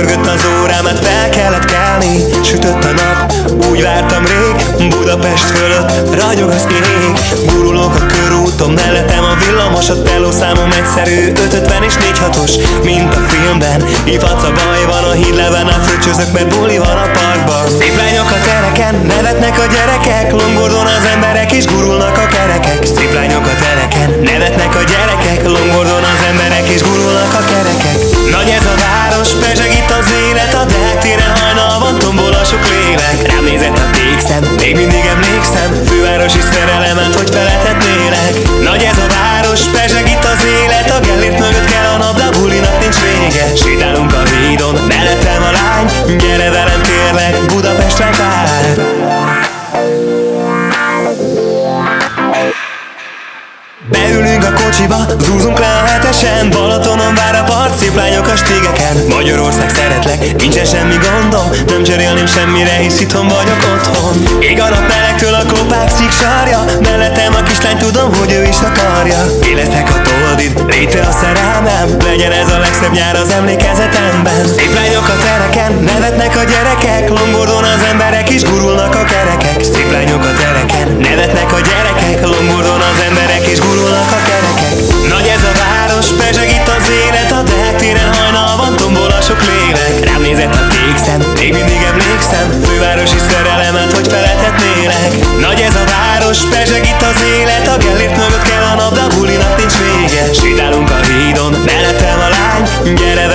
Csörgött az órám, hát fel kellett kelni. Sütött a nap, úgy vártam rég. Budapest fölött ragyog az ég. Gurulok a körúton, mellettem a villamos. A telószámom egyszerű, 550 és 4-6-os, mint a filmben. Ifac a baj van, a hídleven át fröccsözök, mert buli van a parkban. Szép lányok a tereken, nevetnek a gyerekek. Longboardon az emberek és gurulnak a kerekek. Szép lányok a tereken, nevetnek a gyerekek. Longboardon az emberek és gurulnak a kerekek. Nagy ez a város, pezseg itt az élet. A Deák téren hajnal van, tombol a sok lélek. Rám nézett a tékszem, még mindig emlékszem. Fővárosi szerelemet, hogy feletetnélek. Nagy ez a város, pezseg itt az élet. A Gellért mögött kell a nap, de a bulinak nincs vége. Sétálunk a hídon, mellettem a lány. Gyere velem kérlek, Budapestre vár. Beülünk a kocsiba, zúzunk le a 7-esen. Balatonon vár a part, szép lányok a stégeken. Magyarország szeretlek, nincsen semmi gondom. Nem cserélném semmire, hisz itthon vagyok otthon. Ég a nap melegtől a klopák sziksarja. Mellettem a kislány, tudom, hogy ő is akarja. Élesztek a toldid, réte a szerelmem. Legyen ez a legszebb nyár az emlékezetemben. Szép lányok a tereken, nevetnek a gyerekek. Longboardon az emberek is gurulnak a kerekek. Szép lányok a tereken, nevetnek a gyerekek. Longboardon az emberek is gurulnak a kerekek. Nagy ez a város, pezseg itt az élet. A Deák téren hajnal van, tombol a sok lélek. Rám nézett a tékszem, még mindig emlékszem. Fővárosi szerelemet, hogy feletetnélek. Nagy ez a város, pezseg itt az élet. A Gellért mögött kell a nap, de a bulinak nincs vége. Sétálunk a hídon, mellettem a lány. Gyere